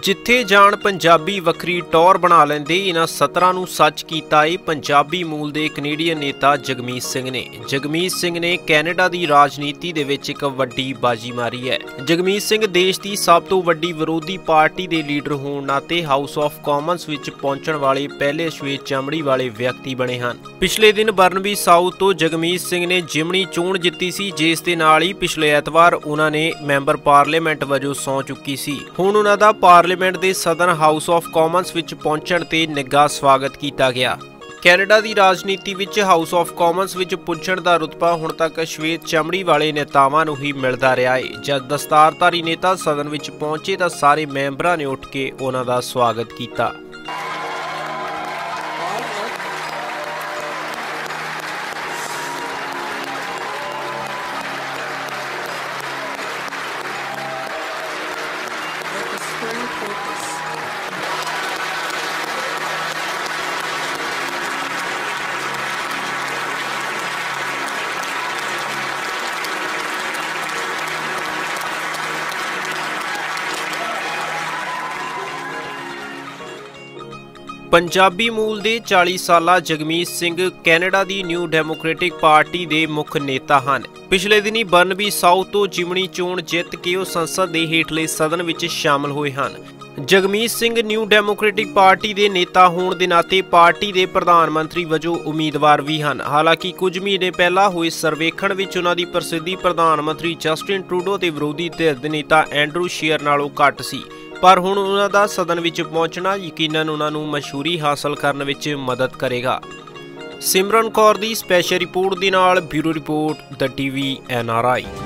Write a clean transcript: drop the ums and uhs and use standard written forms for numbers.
जिथे जाण पंजाबी वखरी टौर बना लेंदे इन्हां सतरां नूं सच कीता है पंजाबी मूल दे कनेडियन नेता जगमीत सिंह ने। जगमीत सिंह ने कैनेडा दी राजनीति दे विच इक वड्डी बाजी मारी है। जगमीत सिंह देश दी सब तो वड्डी विरोधी पार्टी दे लीडर होण नाते हाउस ऑफ कॉमन्स विच पहुंचण वाले पहले श्वेत चमड़ी वाले व्यक्ति बने हन। पिछले दिन बर्नबी साउथ तो जगमीत सिंह ने जिमनी चोण जित्ती सी, जिस दे नाल ही पिछले एतवार उन्हां ने मैंबर पार्लीमेंट वजों सौं चुकी सी। हुण उन्हां दा पार्लीमेंट दे सदन हाउस ऑफ कॉमन्स विच पहुंचण ते निੱਘਾ स्वागत किया गया। कैनेडा की राजनीति विच हाउस ऑफ कॉमन्स विच पुजण दा रुतबा हुण तक श्वेत चमड़ी वाले नेतावां नूं ही मिलदा रहा है। जद दस्तारधारी नेता सदन विच पहुंचे तां सारे मैंबरां ने उठ के उन्हां दा स्वागत किया। पंजाबी मूल दे 40 साला जगमीत सिंह कैनेडा दी न्यू डेमोक्रेटिक पार्टी दे मुख नेता हैं। पिछले दिनी बर्नबी साउथ तो जिमनी चोण जित के वो संसद के हेठले सदन विच शामिल हुए हैं। Jagmeet Singh New Democratic Party के नेता होने के नाते पार्टी के प्रधानमंत्री वजों उम्मीदवार भी हैं। हालांकि कुछ महीने पहला हुए सर्वेखण विच उन्हां दी प्रसिद्धि प्रधानमंत्री जस्टिन ट्रूडो ते विरोधी धिर दे नेता एंड्रू शेयर नालों घट सी, पर हुण उन्हां दा सदन विच पहुंचना यकीनन उन्हां नूं मशहूरी हासिल करन विच मदद करेगा। सिमरन कौर दी स्पैशल रिपोर्ट दे नाल bureau report the TV NRI।